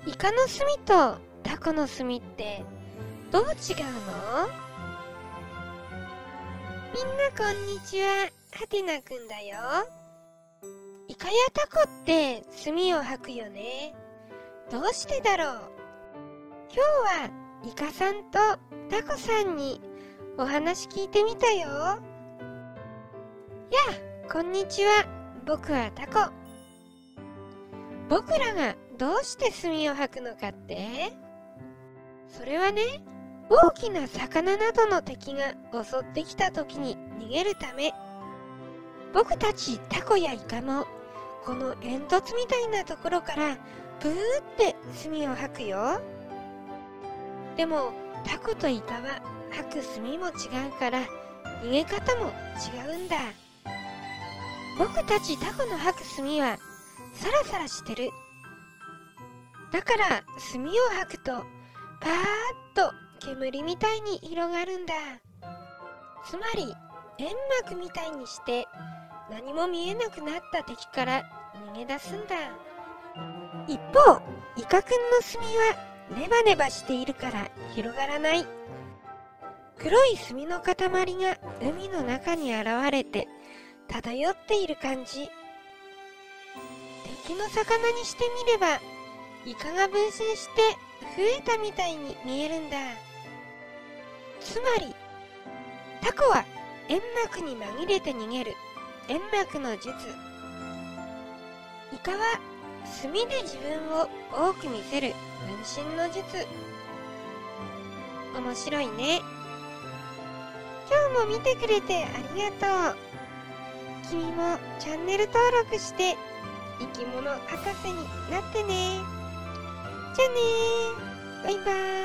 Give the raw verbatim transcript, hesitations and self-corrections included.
イカの墨とタコの墨ってどう違うの？みんなこんにちは、はてなくんだよ。イカやタコって墨を吐くよね。どうしてだろう？今日はイカさんとタコさんにお話聞いてみたよ。やあ、こんにちは。僕はタコ。僕らがどうして墨を吐くのかって？それはね、大きな魚などの敵が襲ってきた時に逃げるため。僕たちタコやイカもこの煙突みたいなところからブーって墨を吐くよ。でもタコとイカは吐く墨も違うから逃げ方も違うんだ。僕たちタコの吐く墨はサラサラしてる。だから墨を吐くとパーッと煙みたいに広がるんだ。つまり煙幕みたいにして何も見えなくなった敵から逃げ出すんだ。一方イカくんの墨はネバネバしているから広がらない。黒い墨の塊が海の中に現れて漂っている感じ。敵の魚にしてみればイカが分身して増えたみたいに見えるんだ。つまりタコは煙幕に紛れて逃げる煙幕の術。イカは墨で自分を多く見せる分身の術。面白いね。今日も見てくれてありがとう。君もチャンネル登録して生き物博士になってね。じゃあねー。バイバーイ。